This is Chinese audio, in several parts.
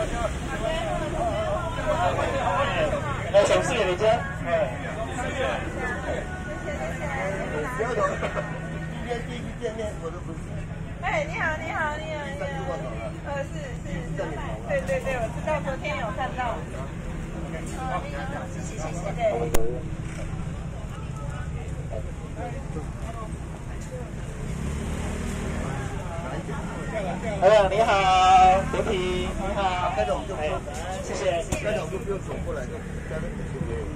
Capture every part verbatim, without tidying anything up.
哎，手势给你接。哎。不要走。今天第一次见面，我都不是。 哎，你好，你好，你好，你好。呃，是是是。对对对，我知道，昨天有看到。好，谢谢谢谢。对。 哎，你好，刘皮，你好，那种就不用，谢谢，那种就不用走过来，就在那边就没有。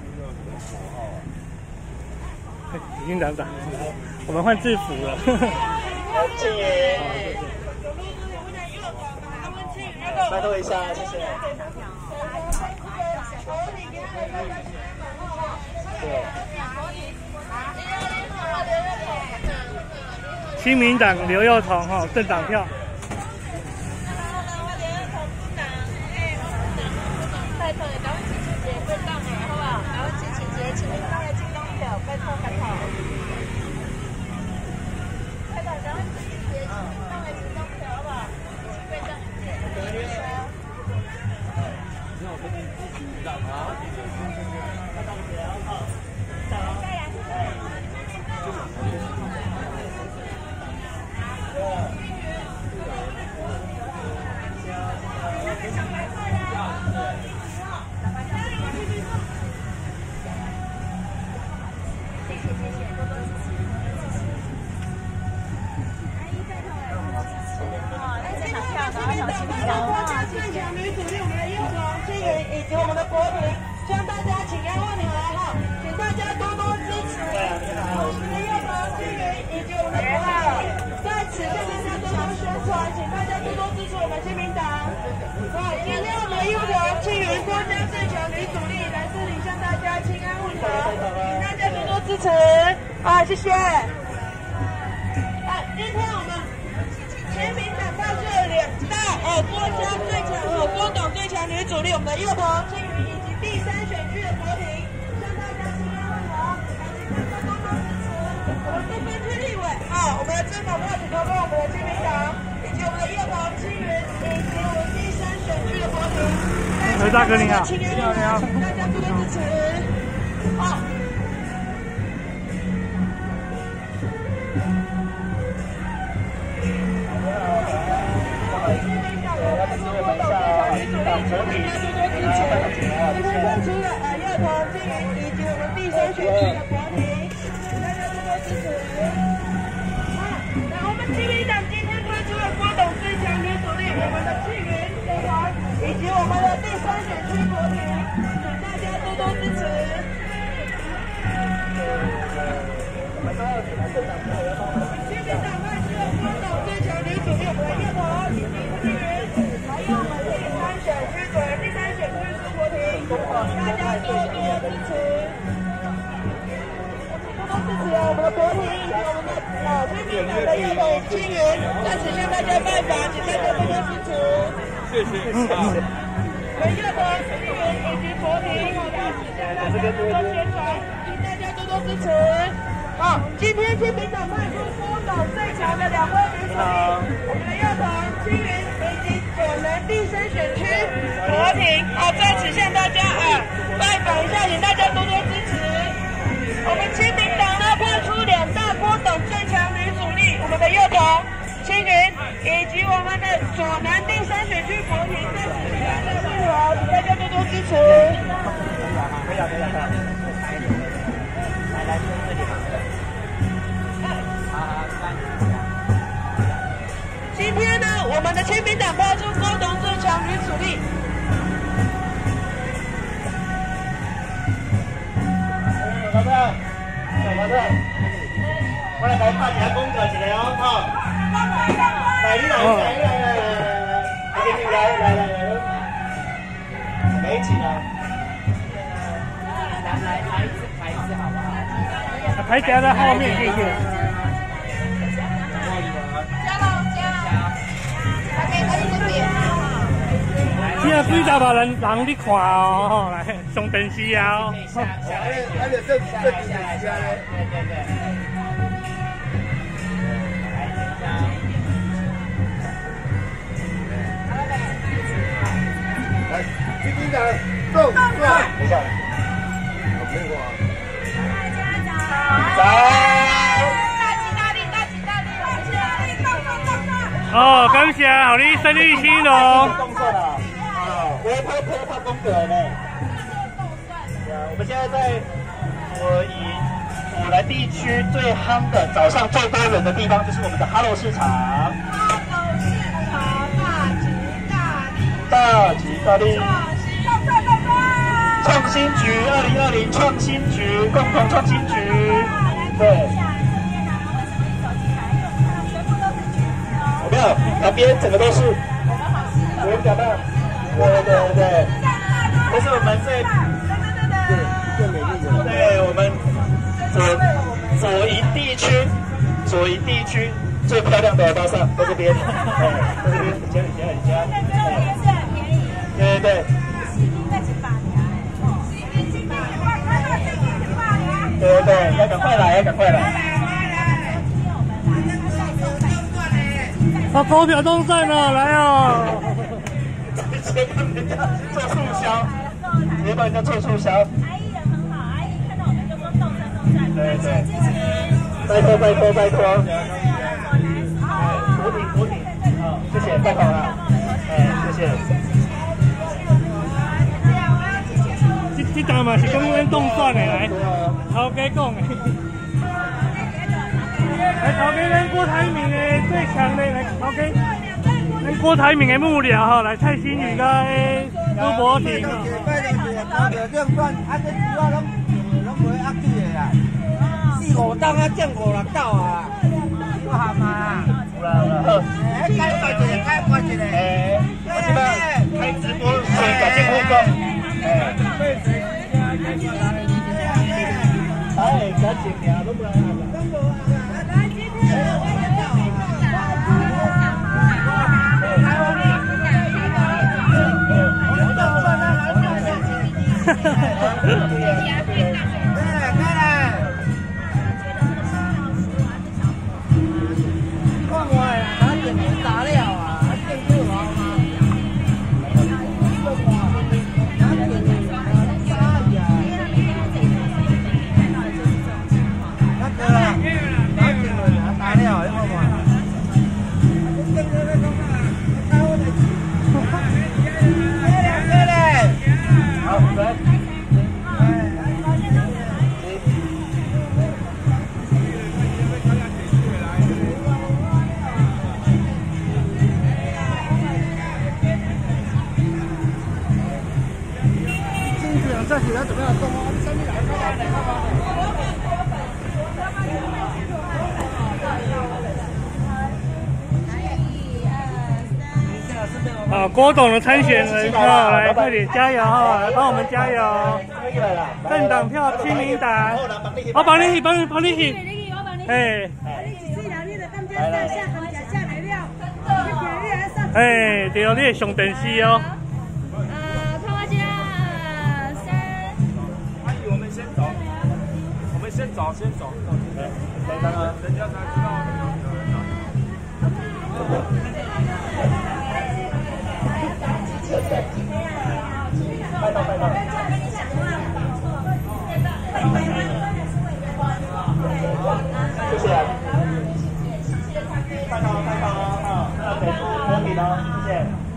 已经长长，我们换制服了。 谢谢，拜托一下，谢谢。 亲民党刘幼彤哈政党票。 拜托，赶快亲情节过到了，好不好？赶快亲情节，亲民党的进东票，拜托拜托。拜托，赶快亲情节，亲民党的进东票，好不好？拜托。你好，我是亲民党啊。拜托，好。再来，谢谢。以及我们的国民，希望大家请安问好哈，请大家多多支持我们的幼童青云以及我们的国民，在此向大家多多宣传，请大家多多支持我们亲民党。好，今天我们的幼童青云国家最强女主力来这里向大家请安问好，请大家多多支持啊，谢谢。啊，今天我们亲民党派出了两大呃国家最强呃国董最强女主力，我们的幼童青云以及第三选区的国庭，向大家请安问好，请大家多多支持我们不分区立委啊，我们的政府票请投给我们的亲民党，以及我们的幼童青云以及我们第三选区的国庭。 何大哥你好， 请大家多多支持。好。除了呃幼童青云以及我们第三选区的国庭，请大家多多支持。好，那我们亲民党今天推出了国董最强女主力，我们的青云幼童以及我们的第三选区国庭，请大家多多支持。亲民党派出了国董最强女主力，我们的幼童以及青云，还有我们第三选区的第三选区是国庭，大家多多支持。多多支持我们的国庭以及我们的呃亲民党的幼童青云，在此向大家拜访，请大家多多支持。谢谢。我们幼童青云以及国庭，在此向大家多多宣传，请大家多多支持。好，今天亲民党派出国董最强的两位女主力，我们的幼童青云以及左南第三选区国庭，好，在此向大家啊拜访一下，请大家多多支持。我们亲民党呢派出两大国董最强女主力，我们的幼童青云以及我们的左南第三选区国庭，在此向大家问好，请大家多多支持。可以啊，可以啊，可以啊。来来，这里吧。今天呢，我们的亲民党派出国董最强女主力。老板，老板，我来给大家工作一下哦，哈。来，你来，来，来，来，来，来，来，来，来，来，没起来。来来来一次，来一次，好不好？ 牌夹在后面，谢谢。今仔几十万人人伫看哦，来上电视啊！哦， 而且这这几家嘞，对对对。来等一下。 亲民党动算，等一下，我没有啊。来， 大吉大利，大吉大利，大吉大利，动算动算。 哦，感谢，好你生意兴隆。 动算啊，啊，我要拍拍拍风格呢。对啊，我们现在在我以普南地区最夯的早上最多人的地方，就是我们的哈喽市场。 哈喽市场，大吉大利。 大吉大利。创新局二零二零创新局共同创新局，对。有没有？旁边整个都是，我们讲到，对对对，这是我们最对最美丽的，对我们左左营地区左营地区最漂亮的巴萨在这边，哎，在这边很香很香很香，对对对。对对对，要赶快来，要赶快来！ 啊，投票动算了，来哦！ 直接帮人家做促销，直接帮人家做促销。阿姨人很好，阿姨看到我们就说动算动算， 对对，拜托拜托拜托。扶顶扶顶，好，谢谢，太好了，哎，谢谢。 这这单嘛是讲阮动算的来。头家讲的，来头家咱郭台铭的最强的来头家，咱郭台铭的幕僚吼，来蔡欣宇甲朱柏廷吼。 拜托是高着量算，啊，这主要拢拢袂压住的啦，四五档啊，降五六道啊，有合嘛？ 有啦有啦，好。 哎，开关一个，开关一个。 哎，我这边开直播，所以感谢护工。哎。哎，感谢你啊，都不来啊。哈哈哈这几条怎么样动啊？上面来看看，来看看。好，郭董的参选人哈，来快点加油哈，来帮我们加油！政党票亲民党，我帮你去，帮你帮你去。哎。哎，对哦，你会上电视哦。 先找，先找，来，来看看，人家才知道。 拜托拜托。谢谢。拜托拜托，好，那给出公平哦，谢谢。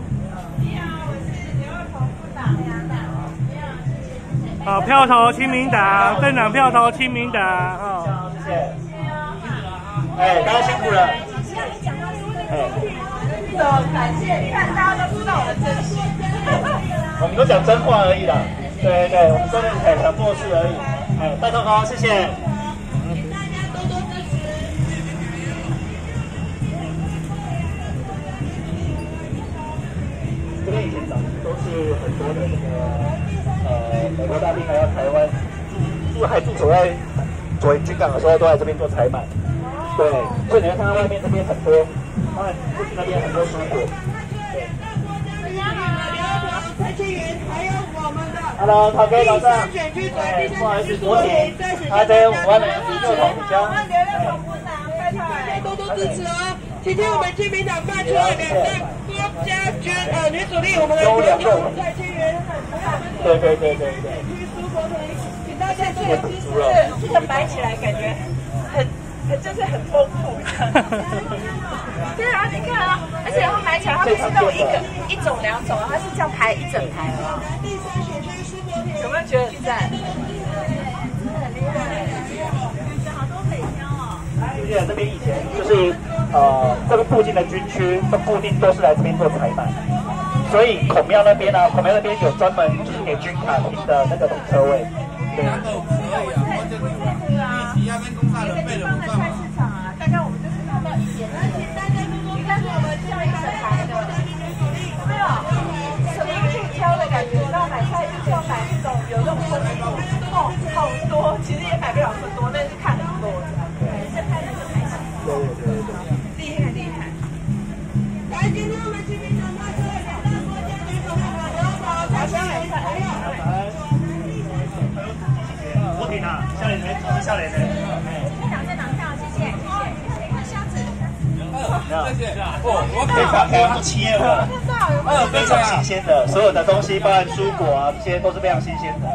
好，票投亲民党，政党票投亲民党，哦， 谢谢。哎，大家辛苦了。哎， 感谢，你看大家都知道我的真心。 我们都讲真话而已啦。对对，我们真的很想做事而已。哎，拜托高，谢谢。 大家多多支持。 这边以前早都是很多的那个。呃，美国大兵来到台湾，驻还驻守在左营军港的时候，都在这边做采买。对，所以你会看到外面这边很多，当然过去那边很多蔬果。对。 蔡清云，还有我们的 Hello， 陶哥早上。 选区左哎，不好意思，国庭，他在五万人六同比较。 刘六同部长，拜托大家多多支持哦。今天我们亲民党卖出了两辆国家军呃女主力，我们的游泳蔡金元， 对对对对对。 苏国成，请大家这个姿势，这个摆起来感觉很很就是很丰富。对啊，你看啊，而且它买起来它不是那种一个一种两种，它是这样排一整排啊。有没有觉得很赞？ 记得这边以前就是呃这个附近的军区都固定都是来这边做采买，所以孔庙那边呢、啊，孔庙那边有专门就是给军卡停的那个停车位。对。 你看的菜市场啊，大概我们就是看到一点点。你看我们这样一整排的，有没有？什么可以挑的感觉？然后买菜就是要买那种有那种分数，哦，好多，其实也买不了很多，但是看很多。这拍的就开心。 对对对对。 厉害厉害。来，今天我们这边讲到这里，大国家局总部好，大家来看，哎呀。 我停啊，笑脸没，笑脸没。 这两这两票，谢谢谢谢。看箱子。 谢谢。哦，我非常非常企业的，呃，非常新鲜的，所有的东西，包含蔬果啊，这些都是非常新鲜的。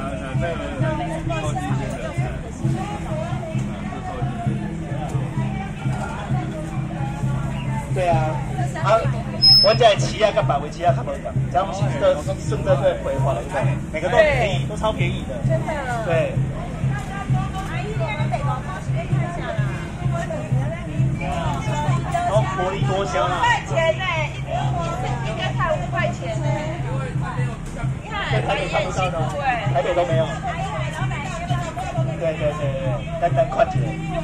对啊，啊，我在骑啊跟百维骑啊看不讲，这样顺着顺着对规划，每个都很便宜，都超便宜的。 真的。对。 然后薄利多销啊。 五块钱呢，一一一根才五块钱呢。你看， 台北看不到的，台北都没有。对对对对，单单快捷。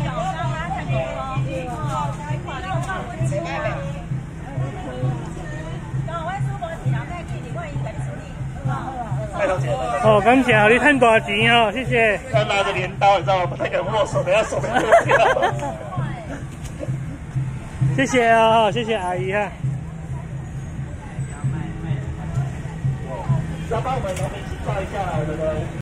哦，感谢你赚大钱哦，谢谢。 要拿着镰刀，你知道吗？不太敢握手，等下手被剁掉。 谢谢啊，谢谢阿姨哈。 要帮我们农民介绍一下我们的。